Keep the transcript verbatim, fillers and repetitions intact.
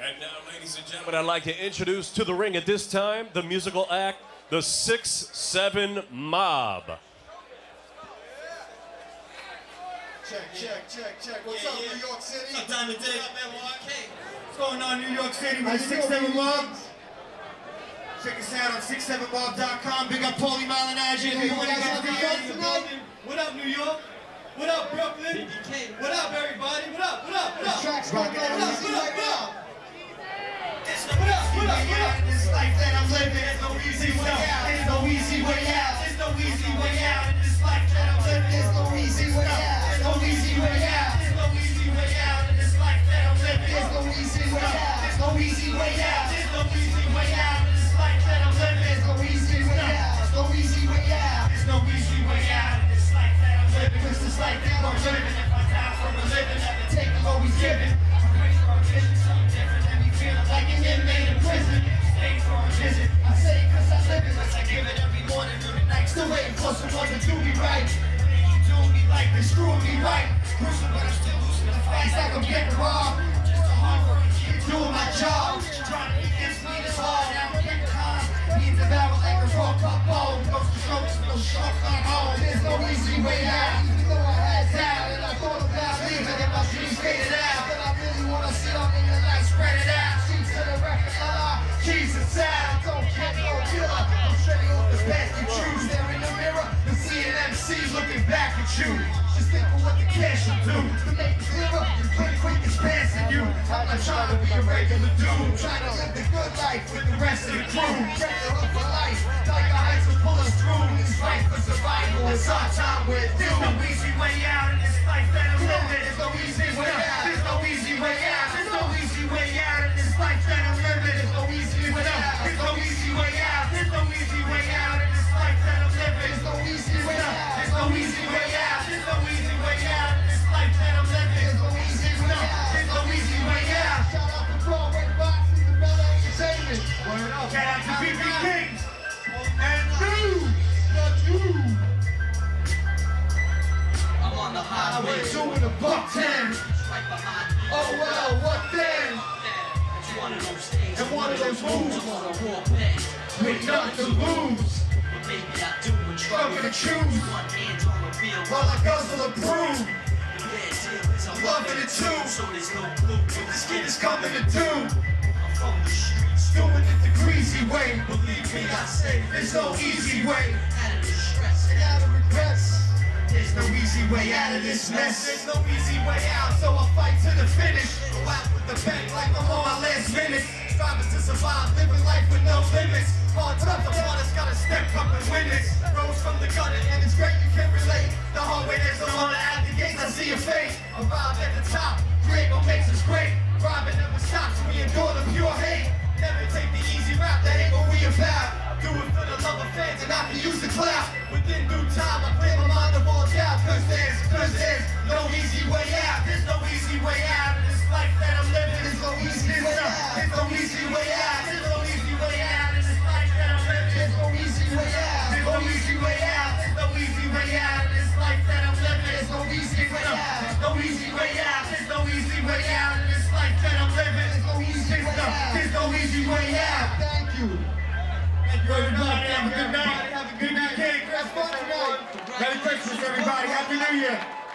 And now, ladies and gentlemen, I'd like to introduce to the ring at this time the musical act, the six seven Mob. Check, check, check, check. What's yeah, up, yeah. New York City? What's up, Diamond Dick? What's going on, New York City? We're six seven Mob. Check us out on six seven mob dot com. Big up Paulie Malignaggi. If you want to get the in the building. What up, New York? What up, Brooklyn? What up, everybody? What up? What up? What up? Tracks What up? rocking What out up? easy What up? right What now. up? What up? What up? What up? This life that I'm living, there's no easy way out. There's no easy way out. There's no easy way out. In this life that I'm living, there's no easy way out. There's no easy way out. There's no easy way out. In this life that I'm living, there's no easy way out. There's no easy way out. There's no easy way out. In this life that I'm living, there's no easy way out. There's no easy way out. There's no easy way out. In this life that I'm living, this is life that I'm living. If I die from a living, never taking, always giving. I'm crazy for a vision, something different than me feeling like an inmate in prison. Stay for a visit. I say it cause I live it, cause I give it every morning through the night. Still waiting for someone to do me right. They keep doing me like they screwing me right. Cruising, but I'm still losing the fights like I'm getting robbed. Just a hard working kid doing my job. Trying to against me this hard, now I'm getting calm. Being devoured like a raw cup bone. No strokes, no shortcut home. There's no easy way out. Even though I had doubt and I thought about leaving and my dreams faded out. But I really wanna sit up in the light, spread it out. Sheets to the record, uh, Jesus out. Don't get no killer. I'm straight off the path you choose. There in the mirror, and seeing M Cs looking back at you. Just think of what the cash will do to make it clearer. And quick, quick is passing you. I'm not trying to be a regular dude. I'm trying to live the good life with the rest of the crew. Regular for life, like a heights will pull us through. This fight for survival, it's our time with you. There's no easy way out in this life that I'm living. There's no easy way out. There's no easy way out. There's no easy way out in this life that I'm living. There's no easy way out. There's no easy way out. There's no easy way out in this life that I'm living. There's no easy way out. There's no easy way out. There's no easy way out in this life that I'm living. There's no easy way out. There's no easy way out. Shout out to Broadway Boxing and Bella Entertainment. Word up. Shout out to B B Kings and New the New. I'm on the highway. Doing a buck ten. Right behind me. Oh well, what then? It's one of those days. And one of those moves I'm on a war path. with nothing to lose. But maybe I do and Struggle to choose One hand on the wheel. while I guzzle and prove. The bad deal is I'm Loving it too. So there's no clue what This this kid kid is is coming to do. I'm from the streets. Doing it the greasy way. Believe me, I say there's no easy way. Out of the stress. And out of regrets. There's no easy way out of this mess. There's no easy way out, so I fight to the finish. Go out with the bang like I'm on my last minute. Striving to survive, living life with no limits. Hard times upon us, gotta step up and win this. Rose from the gutter, and it's great you can relate. The hard way, there's no honor at the gates, I see your face. Arrive at the top, create what makes us great. Driving never stops, we endure the pure hate. Never take the easy route, that ain't what we about. Do it for the love of fans and not to use the clout. Within due time, I clear my mind of all doubt. Cause there's, cause there's no easy way out. There's no easy way out in this life that I'm living. There's no easy way out. There's no easy way out. There's no easy way out in this life that I'm living. There's no easy way out. There's no easy way out. There's no easy way out in this life that I'm living. There's no easy way out. There's no easy way out. There's no easy way out in this life that I'm living. There's no easy way out. There's no easy way out. Thank you. Thank you, everybody. Have a good night. Have a good night. Have fun tonight. Merry Christmas, everybody. Happy New Year.